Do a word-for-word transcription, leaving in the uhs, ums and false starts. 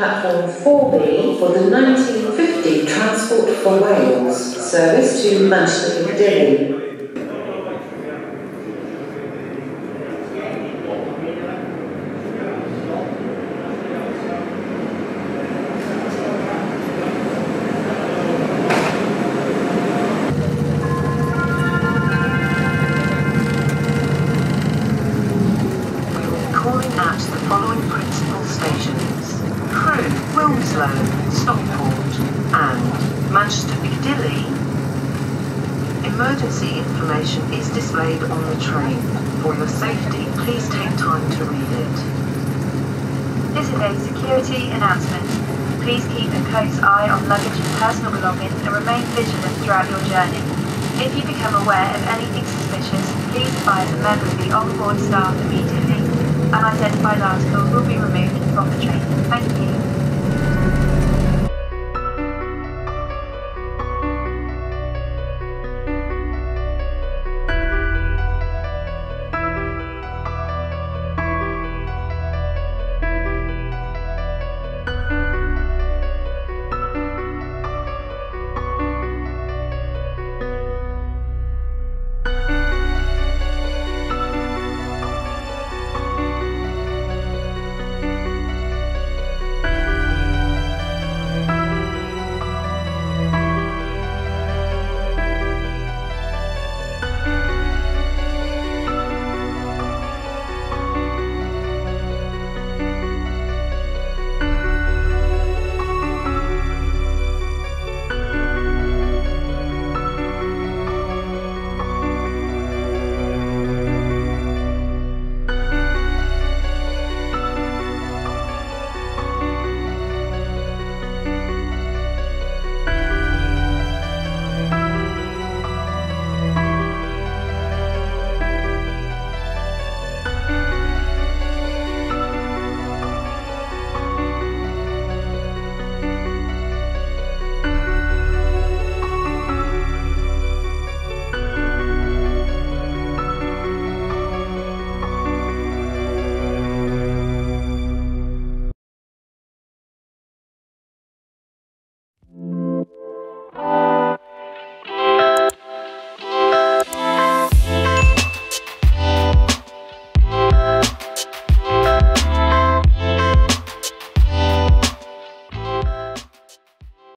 Platform four B for the nineteen fifty Transport for Wales service to Manchester Piccadilly. Following principal stations: Crewe, Stockport and Manchester Piccadilly. Emergency information is displayed on the train. For your safety, please take time to read it. This is a security announcement. Please keep a close eye on luggage and personal belongings and remain vigilant throughout your journey. If you become aware of anything suspicious, please advise a member of the on-board staff immediately. Unidentified articles will be removed from the train. Thank you.